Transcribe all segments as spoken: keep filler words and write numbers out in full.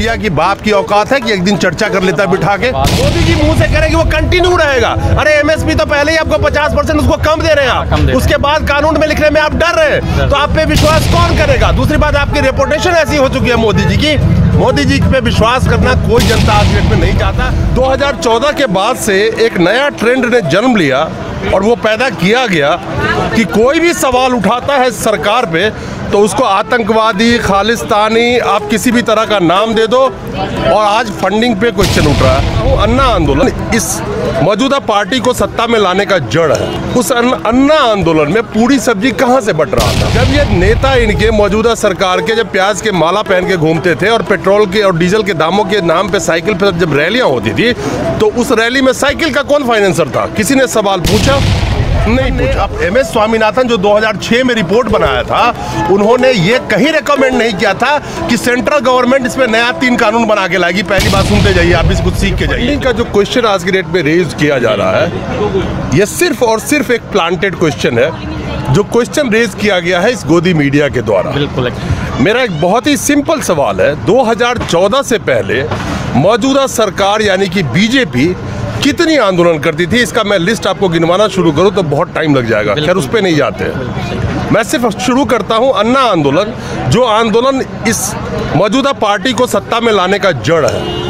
Media की बाप की औकात है कि एक दिन चर्चा कर लेता है बिठा के। मोदी जी मुंह से कह रहे हैं कि वो कंटिन्यू रहेगा। अरे एमएसपी तो पहले ही आपको पचास परसेंट उसको कम दे रहे हैं आप, उसके बाद कानून में लिखने में आप डर रहे हैं, तो आप पे विश्वास कौन करेगा? दूसरी बात, आपकी रेपुटेशन ऐसी हो चुकी है मोदी जी की, मोदी जी पे विश्वास करना कोई जनता आज डेट में नहीं चाहता। दो हज़ार चौदह के बाद से एक नया ट्रेंड ने जन्म लिया और वो पैदा किया गया कि कोई भी सवाल उठाता है सरकार पे तो उसको आतंकवादी, खालिस्तानी, आप किसी भी तरह का नाम दे दो। और आज फंडिंग पे क्वेश्चन उठ रहा है। वो अन्ना आंदोलन इस मौजूदा पार्टी को सत्ता में लाने का जड़ है। उस अन्ना आंदोलन में पूरी सब्जी कहाँ से बट रहा था? जब ये नेता इनके मौजूदा सरकार के जब प्याज के माला पहन के घूमते थे और पेट्रोल के और डीजल के दामों के नाम पे साइकिल पे जब रैलियां होती थी तो उस रैली में साइकिल का कौन फाइनेंसर था? किसी ने सवाल पूछा? नहीं पूछा। अब एम एस स्वामीनाथन जो दो हज़ार छह में रिपोर्ट बनाया था, उन्होंने ये कहीं रेकमेंड नहीं किया था कि सेंट्रल गवर्नमेंट इसमें नया तीन कानून बना के लाएगी। पहली बात सुनते जाइए, आप भी कुछ सीख के जाइए। इनका जो क्वेश्चन आज की डेट में रेज किया जा रहा है, ये सिर्फ और सिर्फ एक प्लांटेड क्वेश्चन है जो क्वेश्चन रेज किया गया है इस गोदी मीडिया के द्वारा। बिल्कुल। मेरा एक बहुत ही सिंपल सवाल है, दो हज़ार चौदह से पहले मौजूदा सरकार यानी कि बीजेपी कितनी आंदोलन करती थी? इसका मैं लिस्ट आपको गिनवाना शुरू करूं तो बहुत टाइम लग जाएगा, खैर उस पे नहीं जाते हैं। मैं सिर्फ शुरू करता हूं अन्ना आंदोलन, जो आंदोलन इस मौजूदा पार्टी को सत्ता में लाने का जड़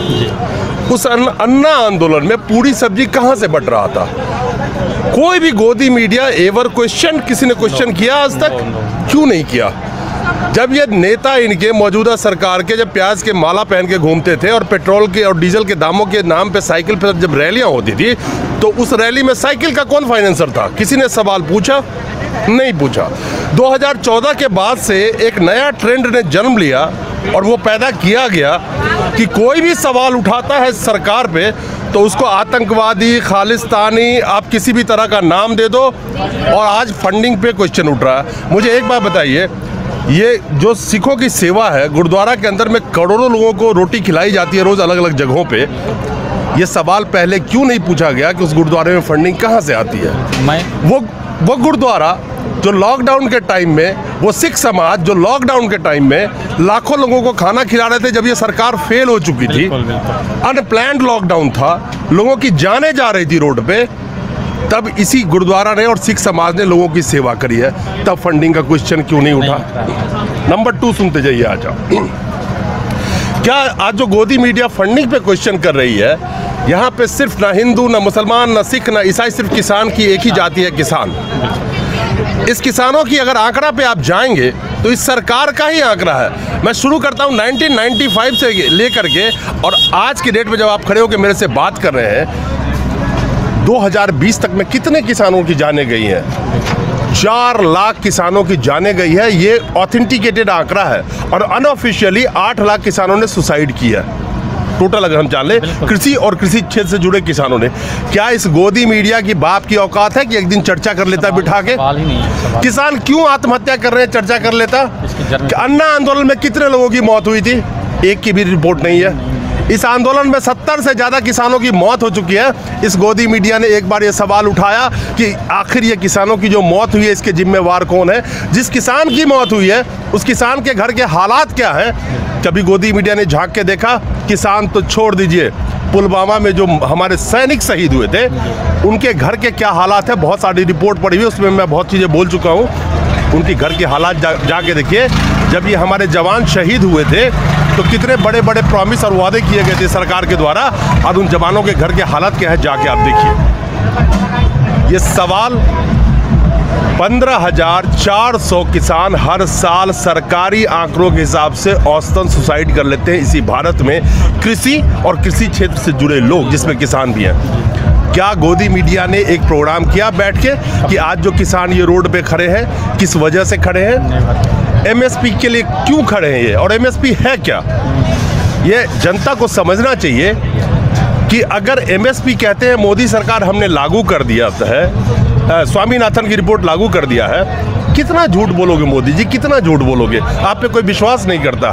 है। उस अन्ना आंदोलन में पूरी सब्जी कहां से बट रहा था? कोई भी गोदी मीडिया एवर क्वेश्चन, किसी ने क्वेश्चन किया आज तक? क्यों नहीं किया? जब ये नेता इनके मौजूदा सरकार के जब प्याज के माला पहन के घूमते थे और पेट्रोल के और डीजल के दामों के नाम पे साइकिल पे जब रैलियां होती थी तो उस रैली में साइकिल का कौन फाइनेंसर था? किसी ने सवाल पूछा? नहीं पूछा। दो हज़ार चौदह के बाद से एक नया ट्रेंड ने जन्म लिया और वो पैदा किया गया कि कोई भी सवाल उठाता है सरकार पे तो उसको आतंकवादी, खालिस्तानी, आप किसी भी तरह का नाम दे दो। और आज फंडिंग पे क्वेश्चन उठ रहा है। मुझे एक बात बताइए, ये जो सिखों की सेवा है, गुरुद्वारा के अंदर में करोड़ों लोगों को रोटी खिलाई जाती है रोज अलग अलग जगहों पे, ये सवाल पहले क्यों नहीं पूछा गया कि उस गुरुद्वारे में फंडिंग कहाँ से आती है? मैं वो वो गुरुद्वारा जो लॉकडाउन के टाइम में, वो सिख समाज जो लॉकडाउन के टाइम में लाखों लोगों को खाना खिला रहे थे जब ये सरकार फेल हो चुकी थी, अनप्लैन्ड लॉकडाउन था, लोगों की जानें जा रही थी रोड पे, तब इसी गुरुद्वारा ने और सिख समाज ने लोगों की सेवा करी है। तब फंडिंग का क्वेश्चन क्यों नहीं उठा? नंबर टू सुनते जाइए। आ जाओ। क्या आज जो गोदी मीडिया फंडिंग पे क्वेश्चन कर रही है, यहाँ पे सिर्फ ना हिंदू, ना मुसलमान, ना सिख, ना ईसाई, सिर्फ किसान की एक ही जाति है, किसान। इस किसानों की अगर आंकड़ा पे आप जाएंगे तो इस सरकार का ही आंकड़ा है। मैं शुरू करता हूँ नाइनटीन नाइंटी फाइव से लेकर के और आज की डेट में जब आप खड़े होकर मेरे से बात कर रहे हैं, दो हज़ार बीस तक में कितने किसानों की जानें गई हैं? चार लाख किसानों की जानें गई है। ये ऑथेंटिकेटेड आंकड़ा है। और अनऑफिशियली आठ लाख किसानों ने सुसाइड किया टोटल, अगर हम जान ले, कृषि और कृषि क्षेत्र से जुड़े किसानों ने। क्या इस गोदी मीडिया की बाप की औकात है कि एक दिन चर्चा कर लेता बिठा के? किसान क्यों आत्महत्या कर रहे हैं, चर्चा कर लेता? अन्ना आंदोलन में कितने लोगों की मौत हुई थी? एक की भी रिपोर्ट नहीं है। इस आंदोलन में सत्तर से ज्यादा किसानों की मौत हो चुकी है। इस गोदी मीडिया ने एक बार ये सवाल उठाया कि आखिर ये किसानों की जो मौत हुई है इसके जिम्मेवार कौन है? जिस किसान की मौत हुई है उस किसान के घर के हालात क्या हैं? कभी गोदी मीडिया ने झांक के देखा? किसान तो छोड़ दीजिए, पुलवामा में जो हमारे सैनिक शहीद हुए थे उनके घर के क्या हालात है, बहुत सारी रिपोर्ट पड़ी हुई है, उसमें मैं बहुत चीज़ें बोल चुका हूँ। उनकी घर के हालात जा, जाके देखिए। जब ये हमारे जवान शहीद हुए थे तो कितने बड़े बड़े प्रॉमिस और वादे किए गए थे सरकार के द्वारा, और उन जवानों के घर के हालात क्या है जाके आप देखिए। ये सवाल पंद्रह हजार चार सौ किसान हर साल सरकारी आंकड़ों के हिसाब से औसतन सुसाइड कर लेते हैं इसी भारत में, कृषि और कृषि क्षेत्र से जुड़े लोग जिसमें किसान भी हैं। क्या गोदी मीडिया ने एक प्रोग्राम किया बैठ के कि आज जो किसान ये रोड पे खड़े हैं किस वजह से खड़े हैं? एमएसपी के लिए क्यों खड़े हैं ये, और एमएसपी है क्या? ये जनता को समझना चाहिए कि अगर एमएसपी कहते हैं मोदी सरकार हमने लागू कर दिया है, स्वामीनाथन की रिपोर्ट लागू कर दिया है, कितना झूठ बोलोगे मोदी जी, कितना झूठ बोलोगे? आप पे कोई विश्वास नहीं करता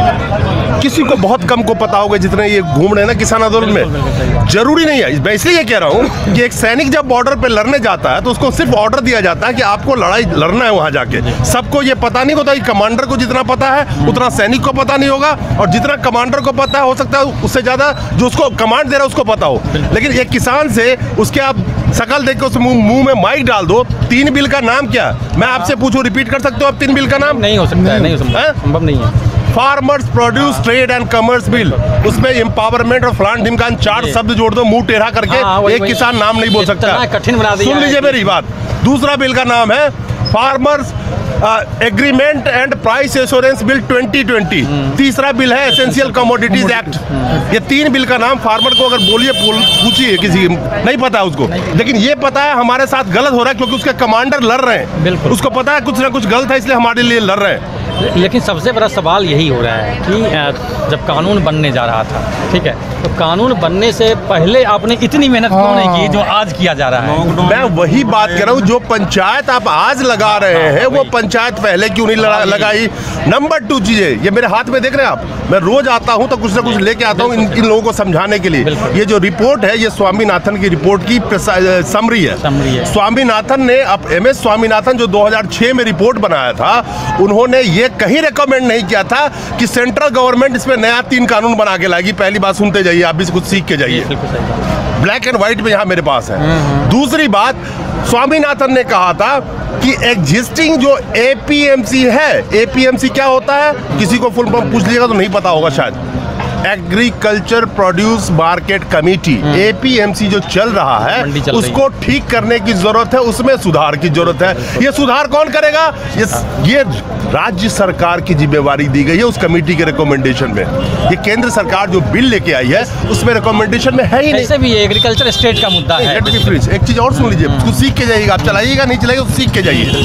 है। किसी को बहुत कम को पता होगा जितने ये घूम रहे हैं ना किसान आंदोलन में। जरूरी नहीं है, मैं इसलिए ये कह रहा हूँ कि एक सैनिक जब बॉर्डर पे लड़ने जाता है तो उसको सिर्फ ऑर्डर दिया जाता है कि आपको लड़ाई लड़ना है वहां जाके। सबको ये पता नहीं होता कि कमांडर को जितना पता है उतना सैनिक को पता नहीं होगा, और जितना कमांडर को पता है हो सकता है उससे ज्यादा जो उसको कमांड दे रहा है उसको पता हो। लेकिन एक किसान से उसके आप शकल देख के उस मुंह में माइक डाल दो, तीन बिल का नाम क्या? मैं आपसे पूछूं, रिपीट कर सकते हो आप तीन बिल का नाम? नहीं हो सकता है, नहीं हो सकता है, संभव नहीं है। Farmers produce trade and commerce bill, उसमें एम्पावरमेंट और फलान ढिमकान चार शब्द जोड़ दो मुंह टेढ़ा करके, हाँ, वही, एक वही, किसान नाम नहीं बोल सकता। कठिन बना दिया। सुन लीजिए मेरी बात। दूसरा बिल का नाम है farmers agreement and price assurance bill twenty twenty. तीसरा बिल है एसेंशियल कमोडिटीज एक्ट। ये तीन बिल का नाम फार्मर को अगर बोलिए पूछिए, किसी नहीं पता है उसको, लेकिन ये पता है हमारे साथ गलत हो रहा है क्योंकि उसके कमांडर लड़ रहे हैं। उसको पता है कुछ ना कुछ गलत है इसलिए हमारे लिए लड़ रहे हैं। लेकिन सबसे बड़ा सवाल यही हो रहा है कि जब कानून बनने जा रहा था, ठीक है, तो कानून बनने से पहले आपने इतनी मेहनत क्यों नहीं की जो आज किया जा रहा है? मैं वही बात कर रहा हूँ, जो पंचायत आप आज लगा रहे हैं वो पंचायत पहले क्यों नहीं लगाई? नंबर टू चीजें ये मेरे हाथ में देख रहे हैं आप, मैं रोज आता हूँ तो कुछ ना कुछ लेके आता हूँ इन, इन लोगों को समझाने के लिए। ये जो रिपोर्ट है ये स्वामीनाथन की रिपोर्ट की समरी है। स्वामीनाथन ने, अब एम एस स्वामीनाथन जो दो हज़ार छह में रिपोर्ट बनाया था, उन्होंने ये कहीं रेकमेंड नहीं किया था कि सेंट्रल गवर्नमेंट इसमें नया तीन कानून बना के लाएगी। पहली बात सुनते जाइए, आप भी कुछ सीख के जाइए। ब्लैक एंड व्हाइट में यहाँ मेरे पास है। दूसरी बात, स्वामीनाथन ने कहा था कि एग्जिस्टिंग जो ए पी एम सी है, ए पी एम सी क्या होता है किसी को फुल फॉर्म पूछ लीजिएगा तो नहीं पता होगा शायद, agriculture produce market committee, A P M C जो चल रहा है उसको ठीक करने की जरूरत है, उसमें सुधार की जरूरत है। ये सुधार कौन करेगा? ये ये राज्य सरकार की जिम्मेवारी दी गई है उस कमेटी के रिकमेंडेशन में। ये केंद्र सरकार जो बिल लेके आई है उसमें रिकमेंडेशन में है ही नहीं। ऐसे भी एग्रीकल्चर स्टेट का मुद्दा है। एक चीज और सुन लीजिए, कुछ सीख के जाइएगा, आप चलाइएगा नहीं चलाइएगा तो सीख के जाइए।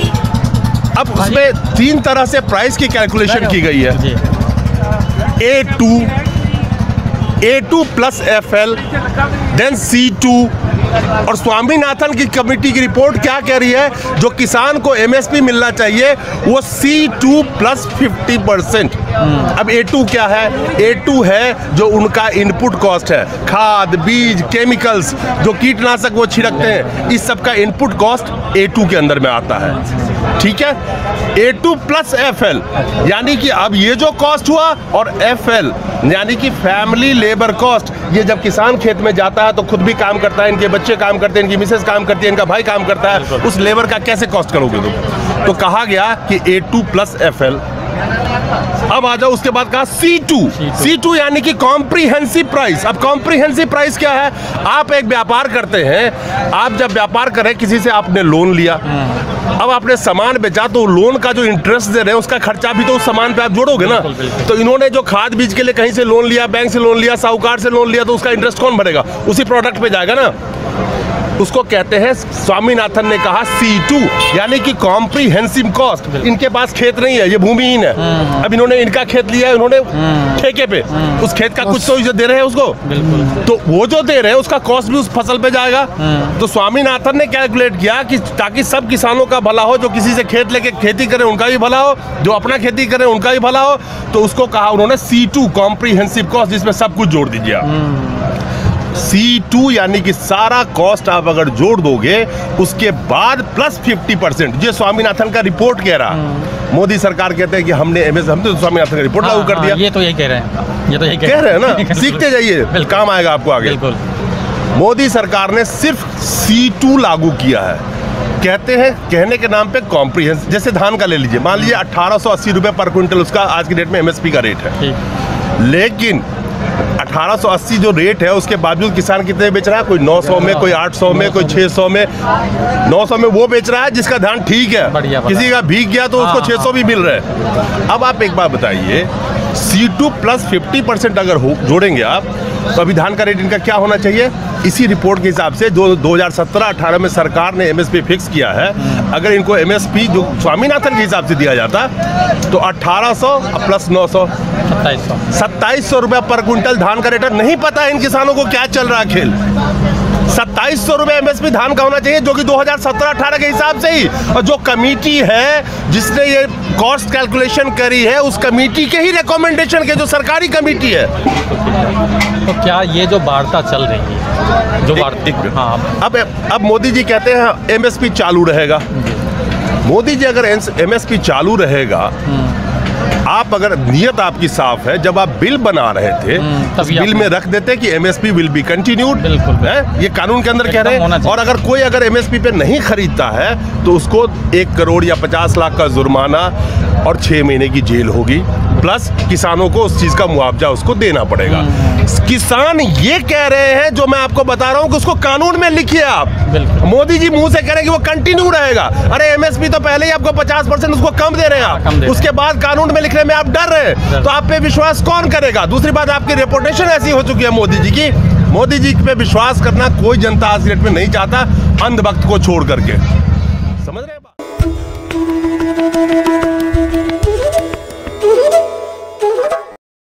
अब उसमें तीन तरह से प्राइस की कैलकुलेशन की गई है, A two, A two plus F L, then C two, और स्वामीनाथन की कमेटी की रिपोर्ट क्या कह रही है? जो किसान को एम एस पी मिलना चाहिए वो C two plus fifty percent. अब ए टू क्या है? ए टू है जो उनका इनपुट कॉस्ट है, खाद, बीज, केमिकल्स, जो कीटनाशक वो छिड़कते हैं, इस सब का इनपुट कॉस्ट ए टू के अंदर में आता है। ठीक है, A two plus F L, यानी कि अब ये जो कॉस्ट हुआ, और एफ एल यानी कि फैमिली लेबर कॉस्ट। ये जब किसान खेत में जाता है तो खुद भी काम करता है, इनके बच्चे काम करते हैं, इनकी मिसेस काम करती है, इनका भाई काम करता है, उस लेबर का कैसे कॉस्ट करोगे तुम? तो कहा गया कि A two plus F L. अब आ जाओ, उसके बाद कहा सी टू, सी टू यानी कि कॉम्प्रिहेंसिव प्राइस। अब कॉम्प्रिहेंसिव प्राइस क्या है? आप एक व्यापार करते हैं, आप जब व्यापार करें किसी से आपने लोन लिया, अब आपने सामान बेचा तो लोन का जो इंटरेस्ट दे रहे हैं उसका खर्चा भी तो उस सामान पे आप जोड़ोगे ना। तो इन्होंने जो खाद बीज के लिए कहीं से लोन लिया, बैंक से लोन लिया, साहूकार से लोन लिया, तो उसका इंटरेस्ट कौन भरेगा? उसी प्रोडक्ट पे जाएगा ना। उसको कहते हैं, स्वामीनाथन ने कहा सी टू यानी कि कॉम्प्रिहेंसिव कॉस्ट। इनके पास खेत नहीं है, ये भूमिहीन है, अब इन्होंने इनका खेत लिया है, उन्होंने ठेके पे, उस खेत का कुछ तो जो दे रहे हैं उसको, तो वो जो दे रहे हैं उसका कॉस्ट भी उस फसल पे जाएगा। तो स्वामीनाथन ने कैलकुलेट किया कि ताकि सब किसानों का भला हो, जो किसी से खेत लेके खेती करें उनका भी भला हो, जो अपना खेती करें उनका भी भला हो, तो उसको कहा उन्होंने सी टू कॉम्प्रिहेंसिव कॉस्ट, जिसमें सब कुछ जोड़ दीजिए आप। सी टू यानी कि सारा कॉस्ट आप अगर जोड़ दोगे उसके बाद प्लस फिफ्टी परसेंट। ये स्वामीनाथन का रिपोर्ट कह रहा। मोदी सरकार कहते हैं कि हमने एमएस हम तो स्वामीनाथन का रिपोर्ट लागू कर दिया। ये तो यही कह रहे हैं, ये तो यही कह रहे हैं ना। सीखते जाइए, काम आएगा आपको आगे। मोदी सरकार ने सिर्फ सी टू लागू किया है। कहते हैं, कहने के नाम पे कॉम्प्रिहेंसिव, जैसे धान का ले लीजिए, मान लीजिए अठारह सौ अस्सी रुपए पर क्विंटल उसका आज की डेट में एमएसपी का रेट है, लेकिन अठारह सौ अस्सी जो रेट है उसके बावजूद किसान कितने बेच रहा है? कोई नौ सौ में, कोई आठ सौ में, कोई छह सौ में। नौ सौ में वो बेच रहा है जिसका धान ठीक है, किसी का भीग गया तो उसको छह सौ भी मिल रहा है। अब आप एक बात बताइए, C two plus fifty percent अगर हो जोड़ेंगे आप, तो अभी धान का रेट इनका क्या होना चाहिए? इसी रिपोर्ट के हिसाब से जो दो हज़ार सत्रह अठारह में सरकार ने एमएसपी फिक्स किया है, अगर इनको एमएसपी जो स्वामीनाथन के हिसाब से दिया जाता तो अठारह सौ प्लस नौ सौ सत्ताईस सौ सत्ताईस सौ रुपया पर क्विंटल धान का रेट। नहीं पता है इन किसानों को क्या चल रहा है खेल। सत्ताईस सौ रुपए एमएसपी धान का होना चाहिए, जो कि दो हज़ार सत्रह अठारह के हिसाब से ही। और जो कमेटी है जिसने ये कॉस्ट कैलकुलेशन करी है, उस कमेटी के ही रिकमेंडेशन के, जो सरकारी कमेटी है। तो क्या ये जो वार्ता चल रही है, जो वार्ता, हाँ, अब अब मोदी जी कहते हैं एमएसपी चालू रहेगा। मोदी जी अगर एमएसपी चालू रहेगा, आप अगर नियत आपकी साफ है, जब आप बिल बना रहे थे उस बिल में रख देते कि एमएसपी विल बी कंटिन्यूड, है ये कानून के अंदर कह रहे हैं। और अगर कोई अगर एमएसपी पे नहीं खरीदता है तो उसको एक करोड़ या पचास लाख का जुर्माना और छह महीने की जेल होगी, प्लस किसानों को उस चीज का मुआवजा उसको देना पड़ेगा। किसान ये कह रहे हैं, जो मैं आपको बता रहा हूं, कि उसको कानून में लिखिए आप। मोदी जी मुंह से कह रहे हैं कि वो कंटिन्यू रहेगा। अरे एमएसपी तो पहले ही आपको पचास परसेंट उसको कम दे रहे हैं आप, उसके बाद कानून में लिखने में आप डर रहे हैं, तो आप पे विश्वास कौन करेगा? दूसरी बात, आपकी रेपुटेशन ऐसी हो चुकी है मोदी जी की, मोदी जी पे विश्वास करना कोई जनता आज की डेट में नहीं चाहता, अंधभक्त को छोड़ करके। समझ रहे हैं?